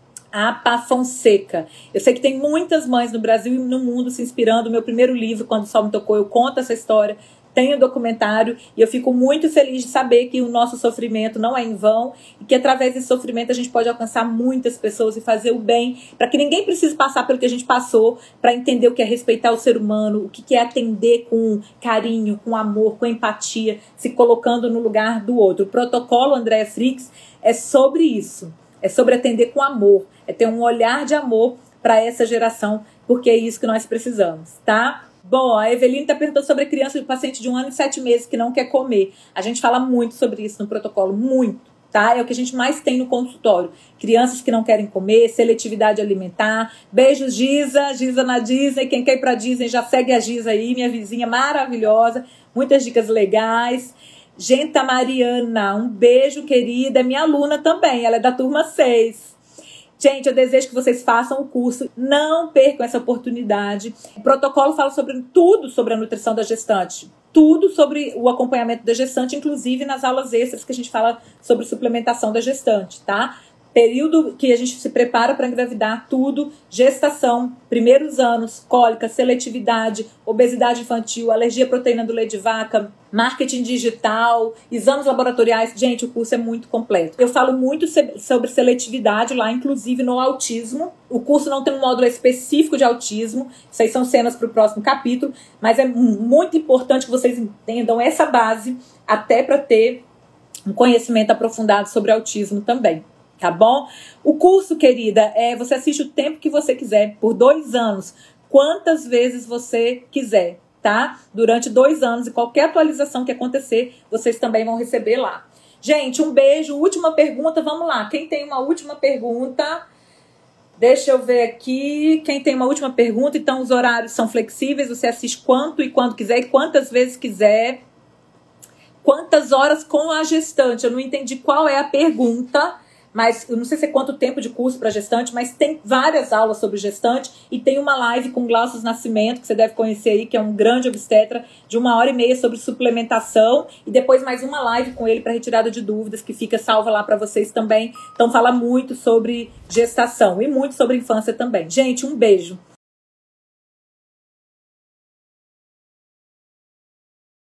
A Pá Fonseca. Eu sei que tem muitas mães no Brasil e no mundo se inspirando. Meu primeiro livro, Quando o Sol Me Tocou, eu conto essa história. Tem o documentário e eu fico muito feliz de saber que o nosso sofrimento não é em vão e que através desse sofrimento a gente pode alcançar muitas pessoas e fazer o bem, para que ninguém precise passar pelo que a gente passou, para entender o que é respeitar o ser humano, o que é atender com carinho, com amor, com empatia, se colocando no lugar do outro. O Protocolo Andréia Fricks é sobre isso. É sobre atender com amor, é ter um olhar de amor para essa geração, porque é isso que nós precisamos, tá? Bom, a Eveline está perguntando sobre a criança de paciente de um ano e sete meses que não quer comer. A gente fala muito sobre isso no protocolo, muito, tá? É o que a gente mais tem no consultório. Crianças que não querem comer, seletividade alimentar. Beijos, Giza, Giza na Disney. Quem quer ir pra Disney já segue a Giza aí, minha vizinha maravilhosa. Muitas dicas legais. Genta Mariana, um beijo, querida. É minha aluna também, ela é da turma seis. Gente, eu desejo que vocês façam o curso, não percam essa oportunidade. O protocolo fala sobre tudo sobre a nutrição da gestante, tudo sobre o acompanhamento da gestante, inclusive nas aulas extras que a gente fala sobre suplementação da gestante, tá? Período que a gente se prepara para engravidar, tudo, gestação, primeiros anos, cólica, seletividade, obesidade infantil, alergia à proteína do leite de vaca, marketing digital, exames laboratoriais. Gente, o curso é muito completo. Eu falo muito sobre seletividade lá, inclusive no autismo. O curso não tem um módulo específico de autismo, isso aí são cenas para o próximo capítulo, mas é muito importante que vocês entendam essa base até para ter um conhecimento aprofundado sobre autismo também. Tá bom? O curso, querida, é você assiste o tempo que você quiser, por dois anos, quantas vezes você quiser, tá? Durante dois anos, e qualquer atualização que acontecer, vocês também vão receber lá. Gente, um beijo. Última pergunta, vamos lá. Quem tem uma última pergunta? Deixa eu ver aqui. Quem tem uma última pergunta? Então, os horários são flexíveis, você assiste quanto e quando quiser e quantas vezes quiser. Quantas horas com a gestante? Eu não entendi qual é a pergunta. Mas eu não sei se é quanto tempo de curso para gestante, mas tem várias aulas sobre gestante e tem uma live com Glaucio Nascimento, que você deve conhecer aí, que é um grande obstetra, de uma hora e meia sobre suplementação e depois mais uma live com ele para retirada de dúvidas, que fica salva lá para vocês também. Então fala muito sobre gestação e muito sobre infância também. Gente, um beijo.